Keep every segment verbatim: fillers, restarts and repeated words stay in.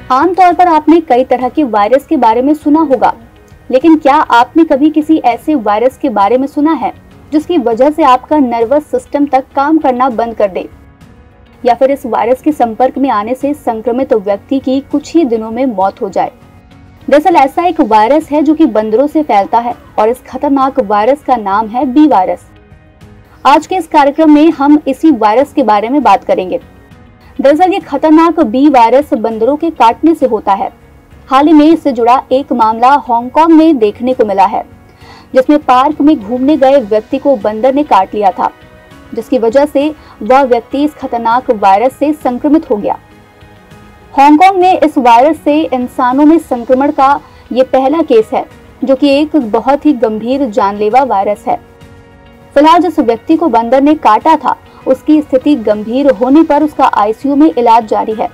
आमतौर पर आपने कई तरह के वायरस के बारे में सुना होगा, लेकिन क्या आपने कभी किसी ऐसे वायरस के बारे में सुना है जिसकी वजह से आपका नर्वस सिस्टम तक काम करना बंद कर दे, या फिर इस वायरस के संपर्क में आने से संक्रमित व्यक्ति की कुछ ही दिनों में मौत हो जाए। दरअसल ऐसा एक वायरस है जो कि बंदरों से फैलता है और इस खतरनाक वायरस का नाम है बी वायरस। आज के इस कार्यक्रम में हम इसी वायरस के बारे में बात करेंगे। दरअसल ये खतरनाक बी वायरस बंदरों के काटने से होता है। हाल ही में इससे जुड़ा एक मामला हांगकांग में देखने को मिला है, जिसमें पार्क में घूमने गए व्यक्ति को बंदर ने काट लिया था, जिसकी वजह से वह व्यक्ति इस खतरनाक वायरस से संक्रमित हो गया। हांगकांग में इस वायरस से इंसानों में संक्रमण का ये पहला केस है, जो कि एक बहुत ही गंभीर जानलेवा वायरस है। फिलहाल जिस व्यक्ति को बंदर ने काटा था, उसकी स्थिति गंभीर होने पर उसका आईसीयू में इलाज जारी है।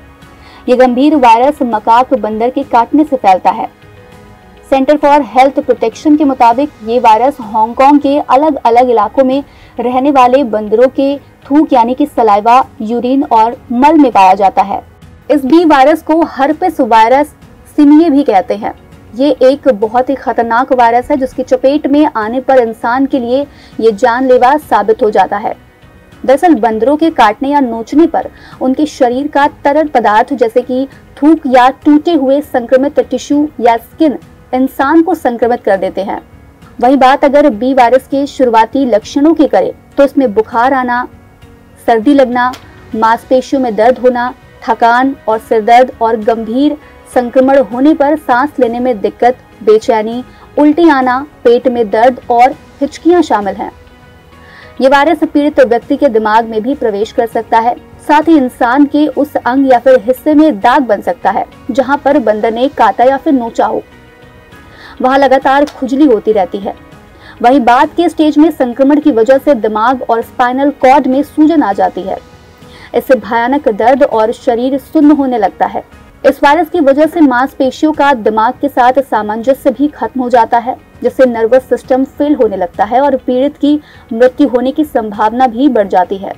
ये गंभीर वायरस मकाक बंदर के काटने से फैलता है। सेंटर फॉर हेल्थ प्रोटेक्शन के मुताबिक ये वायरस हांगकांग के अलग अलग इलाकों में रहने वाले बंदरों के थूक यानी कि सलाइवा, यूरिन और मल में पाया जाता है। इस बी वायरस को हर्पिस वायरस सिमिये भी कहते हैं। ये एक बहुत ही खतरनाक वायरस है जिसकी चपेट में आने पर इंसान के लिए ये जानलेवा साबित हो जाता है। दरअसल बंदरों के काटने या नोचने पर उनके शरीर का तरल पदार्थ जैसे कि थूक या टूटे हुए संक्रमित टिश्यू या स्किन इंसान को संक्रमित कर देते हैं। वही बात अगर बी वायरस के शुरुआती लक्षणों की करें तो इसमें बुखार आना, सर्दी लगना, मांसपेशियों में दर्द होना, थकान और सिरदर्द और गंभीर संक्रमण होने पर सांस लेने में दिक्कत, बेचैनी, उल्टी आना, पेट में दर्द और हिचकियां शामिल हैं। ये वायरस पीड़ित व्यक्ति के दिमाग में भी प्रवेश कर सकता है। साथ ही इंसान के उस अंग या फिर हिस्से में दाग बन सकता है जहां पर बंदर ने काटा या फिर नोचा हो। वहां लगातार खुजली होती रहती है। वहीं बाद के स्टेज में संक्रमण की वजह से दिमाग और स्पाइनल कॉर्ड में सूजन आ जाती है। इससे भयानक दर्द और शरीर सुन्न होने लगता है। इस वायरस की वजह से मांसपेशियों का दिमाग के साथ सामंजस्य भी खत्म हो जाता है, जिससे नर्वस सिस्टम फेल होने लगता है और पीड़ित की मृत्यु होने की संभावना भी बढ़ जाती है।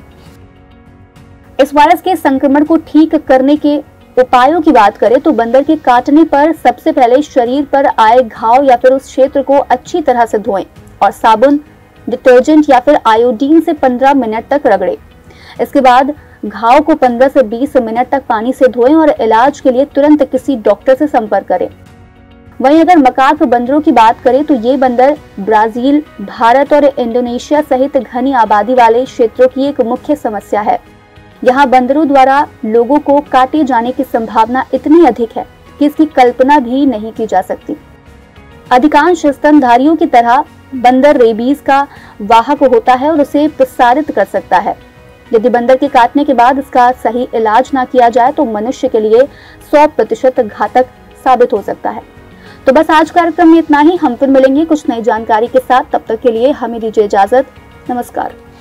इस वायरस के संक्रमण को ठीक करने के उपायों की बात करें तो बंदर के काटने पर सबसे पहले शरीर पर आए घाव या फिर उस क्षेत्र को अच्छी तरह से धोएं और साबुन, डिटर्जेंट या फिर आयोडीन से पंद्रह मिनट तक रगड़ें। इसके बाद घाव को पंद्रह से बीस मिनट तक पानी से धोएं और इलाज के लिए तुरंत किसी डॉक्टर से संपर्क करें। वहीं अगर मकाक बंदरों की बात करें तो ये बंदर ब्राजील, भारत और इंडोनेशिया सहित घनी आबादी वाले क्षेत्रों की एक मुख्य समस्या है। यहाँ बंदरों द्वारा लोगों को काटे जाने की संभावना इतनी अधिक है कि इसकी कल्पना भी नहीं की जा सकती। अधिकांश स्तनधारियों की तरह बंदर रेबीज का वाहक होता है और उसे प्रसारित कर सकता है। यदि बंदर के काटने के बाद इसका सही इलाज ना किया जाए तो मनुष्य के लिए सौ प्रतिशत घातक साबित हो सकता है। तो बस आज कार्यक्रम में इतना ही। हम फिर मिलेंगे कुछ नई जानकारी के साथ। तब तक के लिए हमें दीजिए इजाजत। नमस्कार।